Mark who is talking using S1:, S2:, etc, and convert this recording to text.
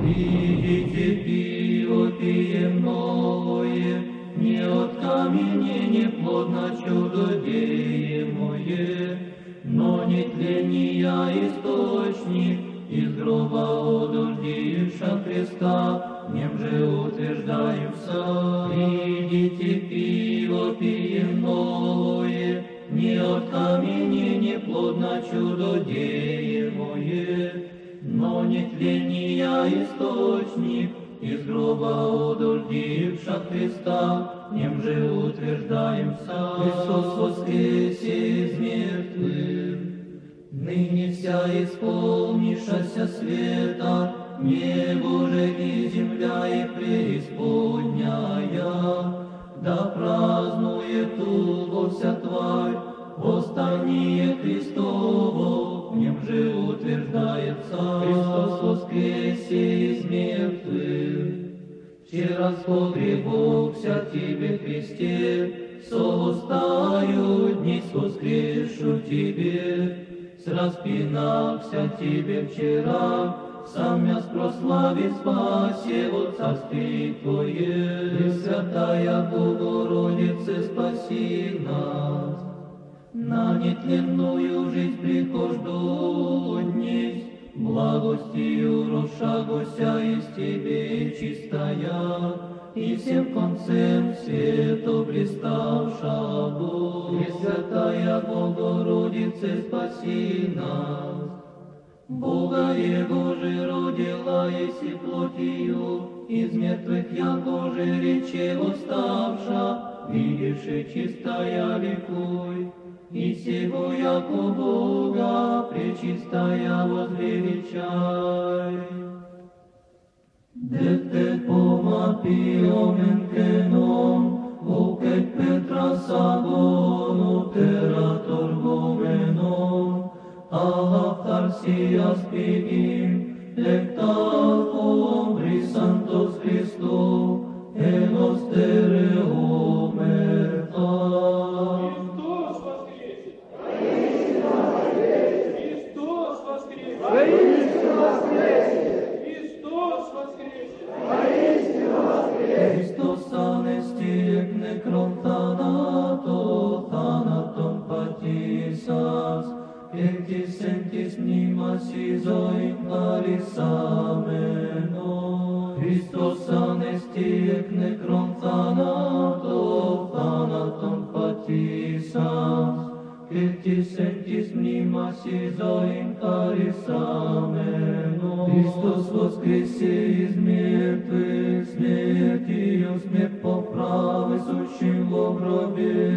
S1: Видите, пиво пием новое, не от камени, не плодно чудо деемое, но не тления источник, из гроба одуждивша Христа, в нем же утверждаемся. Видите, пиво пием новое, не от камени, не плодно чудо деемое, но не тления источник, из гроба одуждивша Христа, в нем же утверждаемся. Христос воскресе из мертвых, ныне вся исполнившаяся света, небо же и земля и преисподняя, да празднует ту вся тварь, восстание Христово, в нем же утверждается. Христос воскресе из мертвых, вчера с погребокся тебе, Христе, совостаю дни воскрешу тебе, с распинахся тебе вчера, сам я прославить спасе от царстве Твое. Пресвятая Богородице, спаси нас, на нетленную жизнь прихожду днесь, благостью розшагося из Тебе чистая, и всем концем света блиставша Бог. Пресвятая Богородице, спаси нас, Бога Его же родила, еси плотью, из мертвых яко же рече восставша, видевши чистая ликуй, и сего яко Бога пречистая возвеличай. Дете пома пиомен кеном, окет Петра сагону тератор гоменом, Алла фарсиас пигим, lectal hombri santos Christo, enos tere omerta.
S2: Христос воскресе! Воистину воскресе! Христос воскресе! Воистину воскресе!
S1: Христос анестиек некрон thanato, thanaton patisas, Ectis sentis mnimas isoin claris ameno. Christos anestiec necron thanato, thanaton patisas, Ectis sentis mnimas isoin claris ameno. Христос воскресе из мертвых, смертью смерть поправы, сущим во гробе,